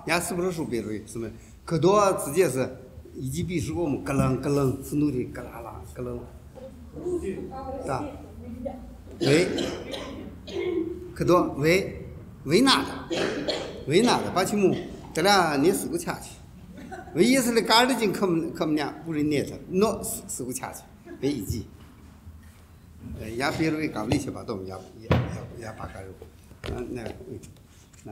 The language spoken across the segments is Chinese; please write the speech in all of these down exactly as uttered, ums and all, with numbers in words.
伢是不是说别的什么？可多直接是一击必失我们咯楞咯楞，是努力咯啦啦咯楞。啊，喂，可多喂喂哪的？喂哪的？把起木，咱俩你四个掐去。为意思的干的进可们可们俩不是捏着，喏四四个掐去，为一击。呃，伢别的搞那些把东，伢伢伢伢把干肉，嗯那个那。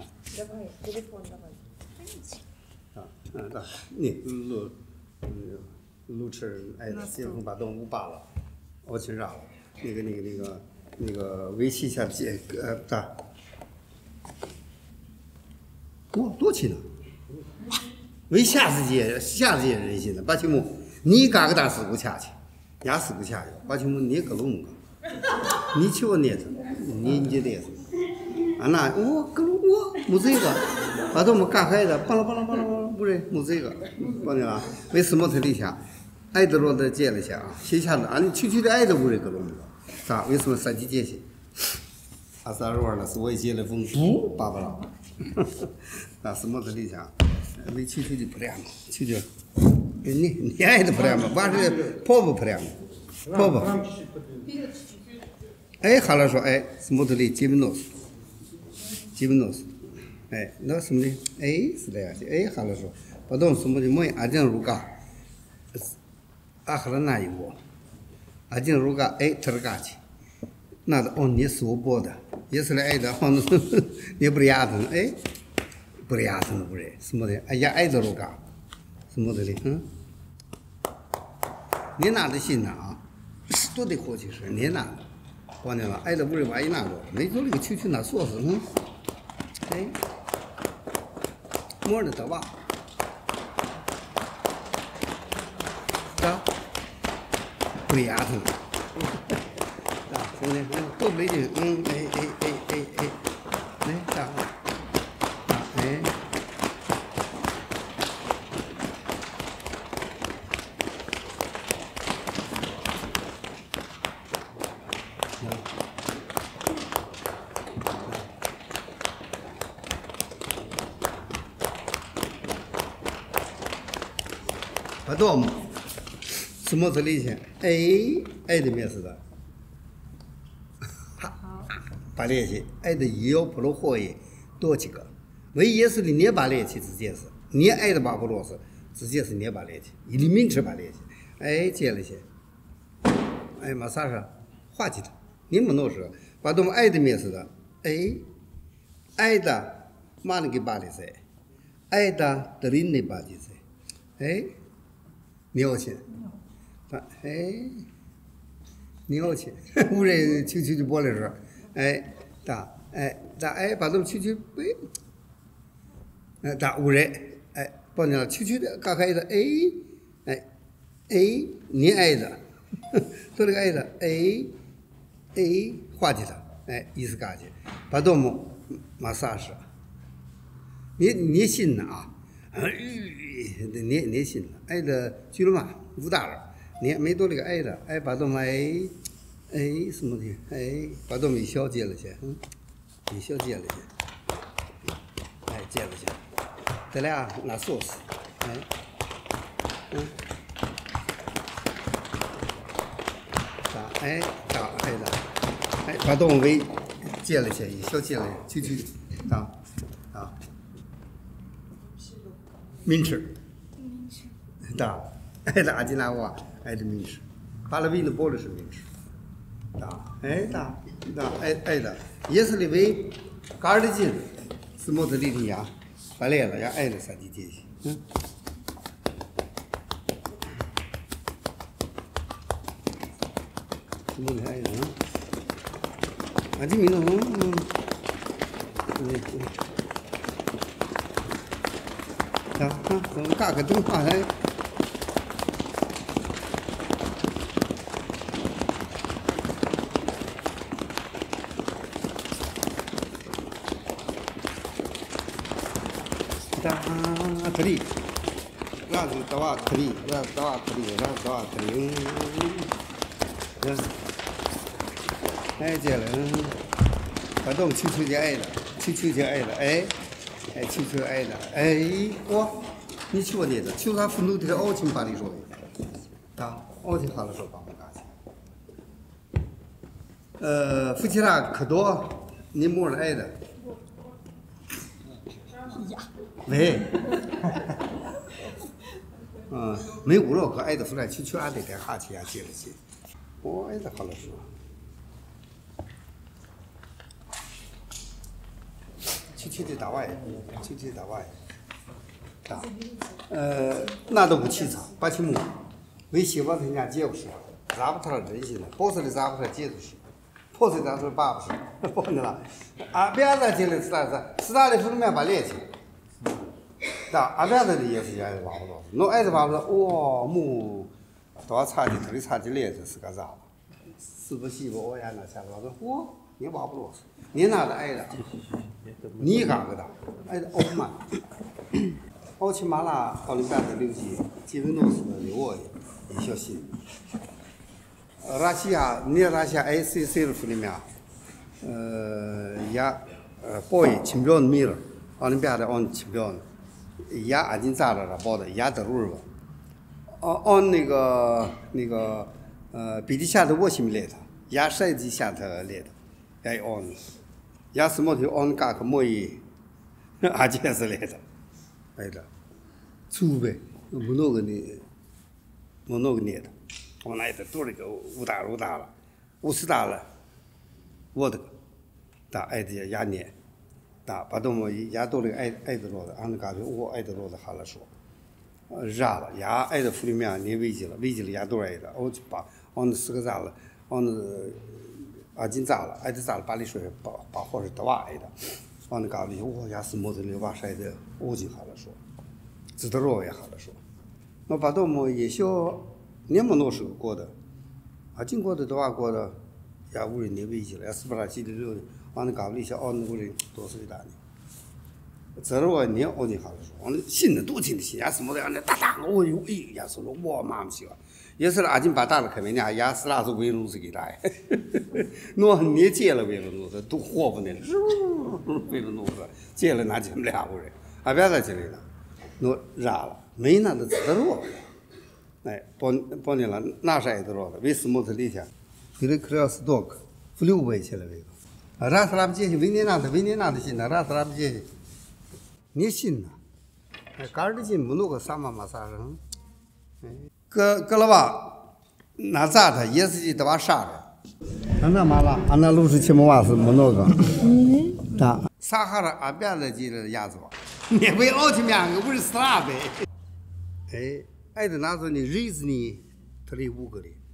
啊，嗯，那你录，嗯，录吃，哎，先锋把东五八了，我去让了，那个那个那个那个围棋下接呃咋？多多钱呢？为下次节下次节人心的，把题目你嘎个大四股掐去，伢四股掐去，把题目你个龙个，你去我捏着，你你捏着，啊那我个龙我没这个，把他们干开的，巴拉巴拉巴拉巴拉，不是没这个，忘记了，为什么他立下，挨着罗的接了下啊，写下的，俺区区的挨着不是个龙个，啥？为什么三级界限？啊三十万了，是我接了风不巴巴拉，啊什么他立下？没去去就不凉，去就，你你爱的不凉嘛，完是泡不不凉，泡不。哎，哈了说哎，什么的哩，基本都是，基本都是，哎，那什么的，哎是这样的，哎哈了说，不懂什么的，没阿进入嘎，阿哈了哪一个？阿进入嘎，哎，他是嘎去，那的哦，你是我播的，也是来爱的，好，你不是丫头哎。不是牙疼的，不是什么的，哎呀，挨着路干，什么的嘞，嗯，你拿的心呐啊，是多得活气是，你拿的，关键了，挨着不是万一拿着，没做那个球球那说是，嗯，哎，摸着得吧，啊，不是牙疼，啊，兄弟，嗯，够不来劲，嗯，哎哎哎哎哎，来，咋？哎，不多嘛，什么是理解？哎，爱的面是的，哈，把联系，爱的也要不如火也多几个。唯一是的捏把联系直接是，你爱的把不落是，直接是捏把联系，一厘米尺把联系，哎接了些，哎嘛啥事，化解它，你们弄是把他们爱的面似的，哎，爱的嘛那个把的噻，爱的得林的把的噻，哎，鸟去，哎，鸟去，无人求求就播的时候，哎打，哎打，哎把他们求求哎。哎，打五人，哎，帮你了，去去的，刚开的，哎，哎，哎，你挨着，做这个挨着，哎，哎，化解它，哎，意思干去，把多么马萨是，你你信了啊？你你信了，挨着去了嘛，五大了，你没多这个挨着，哎，把多么哎，哎什么的，哎，把多么一小接了去，嗯，一小接了去，哎，接了去。咱俩拿寿司，哎，嗯，打，哎，打，哎的，哎，把动物围接了些，小接了，去去，打，打，明吃，打，哎打进来哇，哎这明吃，把那围的包的是明吃，打，哎打，打，哎哎的，也是的围，干的劲，是么子里的呀？把来了，要挨着三级阶级，嗯。什么来着？啊，这名字，嗯嗯，嗯嗯，啊啊，我们干个动画来。啊，可以，那是到啊可以，那到啊可以，那到啊可以，嗯，哎，接了，把东去去就爱了，去去就爱了，哎， 哎，去去爱的，哎，我，你去过那个，就他愤怒的奥情把你说的，啊，奥情好了说帮我干去。呃，夫妻俩可多，你摸着爱的。 呀， 喂。嗯，没五六个爱的出来，去去俺得带下去呀，接了去。我爱的好了说。去去的打外，去去打外，打，呃，那都不起草，八七亩，为希望人家接不是，咋不他人心了，保守的咋不他接不是，破碎咱说爸不是，不的了，啊，别的接了是啥是，是啥的不能面把脸去，da avea de e să ia vaporos. Nu ai de vaporos, o mu多差的特别差的例子是个啥？是不是我我也那下子说，我你挖不着，你哪的挨的？你干个的？挨的奥嘛？奥去马拉奥林班的六级，基本都是留我的，一小心。拉西亚，你拉西亚 I C C 的里面，呃，也呃，报一青标的米了，奥林班的奥青标的。也俺今咋了报的，也得路吧。按按那个那个呃，比地下头我心里来的，也设计下头来的，也按，也什么头按嘎个么一，俺这是来的，来的，粗呗，没那个呢，没那个来的，我那的多了个五大五大了，五十大了，我的个，大挨的也年。da把东么也都那个爱爱的罗的，俺那感觉我爱的罗的哈了说，呃，热了也爱的福里面你危急了，危急了也都爱的，我就把俺那四个咋了，俺那阿金咋了，爱的咋了，把你说把把火是多瓦爱的，俺那感觉我也是么子的瓦晒的，我就哈了说，知道罗也哈了说，那把东么也小年么多时候过的，阿金过的多瓦过的，也无人你危急了，也是不拉几的六的。俺那搞了一些俺那个人多是一大呢，这了我你我就好了说，俺那心的多听的心，也是么的，俺那哒哒我有哎，也是了我妈不喜欢，也是阿金把大了开门呢，也是那是为路是给他，我你接了为了路是都活不呢，为了路是接了那进不了个人，俺别再进来了，我热了，没那的知道了，哎，帮帮你了，那是爱得了的，为什么这里天，给了克里斯多克，付六百去了那个。让他们接去，为你那的，为你那的心呐，让他们接去，你心呐，哎，干的心没弄个啥嘛嘛啥人，哎，搁搁了吧，那咋他也是的把啥的，俺那嘛了，俺那六十七亩瓦是没弄个，嗯，咋？啥哈了？俺别的记得鸭子吧，你为奥去面个不是啥呗，哎，爱的那时候你日子呢，他得五个的。